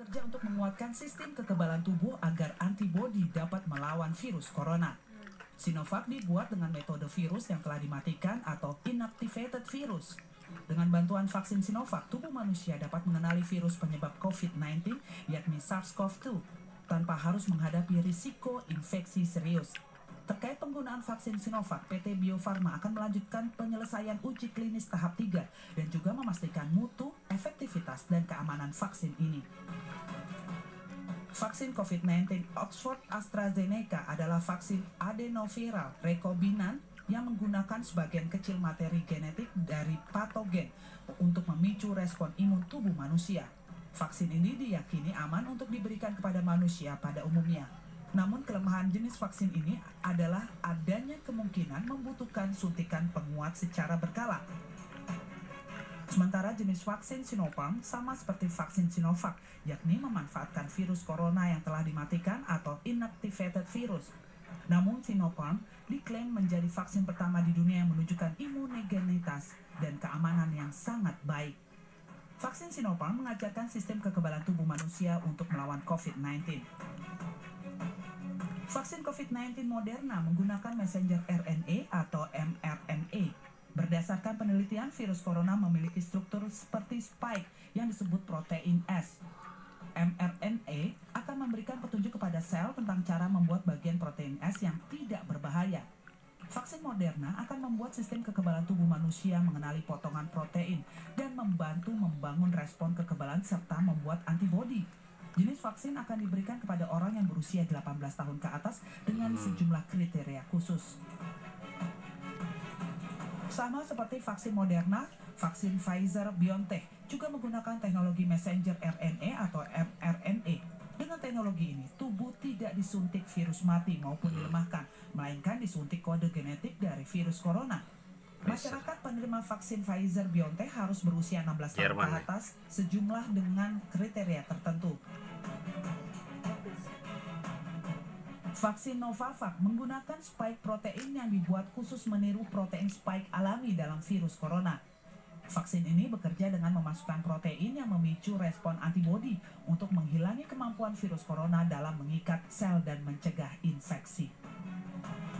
bekerja untuk menguatkan sistem kekebalan tubuh agar antibodi dapat melawan virus corona. Sinovac dibuat dengan metode virus yang telah dimatikan atau inactivated virus. Dengan bantuan vaksin Sinovac, tubuh manusia dapat mengenali virus penyebab COVID-19, yakni SARS-CoV-2, tanpa harus menghadapi risiko infeksi serius. Terkait penggunaan vaksin Sinovac, PT Bio Farma akan melanjutkan penyelesaian uji klinis tahap 3 dan juga memastikan mutu, efektivitas, dan keamanan vaksin ini. Vaksin COVID-19 Oxford AstraZeneca adalah vaksin adenoviral rekombinan yang menggunakan sebagian kecil materi genetik dari patogen untuk memicu respon imun tubuh manusia. Vaksin ini diyakini aman untuk diberikan kepada manusia pada umumnya. Namun kelemahan jenis vaksin ini adalah adanya kemungkinan membutuhkan suntikan penguat secara berkala. Sementara jenis vaksin Sinopharm sama seperti vaksin Sinovac, yakni memanfaatkan virus corona yang telah dimatikan atau inactivated virus. Namun Sinopharm diklaim menjadi vaksin pertama di dunia yang menunjukkan imunogenitas dan keamanan yang sangat baik. Vaksin Sinopharm mengajarkan sistem kekebalan tubuh manusia untuk melawan COVID-19. Vaksin COVID-19 Moderna menggunakan messenger RNA atau mRNA. Berdasarkan penelitian, virus corona memiliki struktur seperti spike yang disebut protein S. mRNA akan memberikan petunjuk kepada sel tentang cara membuat bagian protein S yang tidak berbahaya. Vaksin Moderna akan membuat sistem kekebalan tubuh manusia mengenali potongan protein dan membantu membangun respon kekebalan serta membuat antibodi. Jenis vaksin akan diberikan kepada orang yang berusia 18 tahun ke atas dengan sejumlah kriteria khusus. Sama seperti vaksin Moderna, vaksin Pfizer-BioNTech juga menggunakan teknologi messenger RNA atau mRNA. Dengan teknologi ini, tubuh tidak disuntik virus mati maupun dilemahkan, melainkan disuntik kode genetik dari virus corona. Masyarakat penerima vaksin Pfizer-BioNTech harus berusia 16 tahun ke atas, sejumlah dengan kriteria tertentu. Vaksin Novavax menggunakan spike protein yang dibuat khusus meniru protein spike alami dalam virus corona. Vaksin ini bekerja dengan memasukkan protein yang memicu respon antibodi untuk menghilangi kemampuan virus corona dalam mengikat sel dan mencegah infeksi.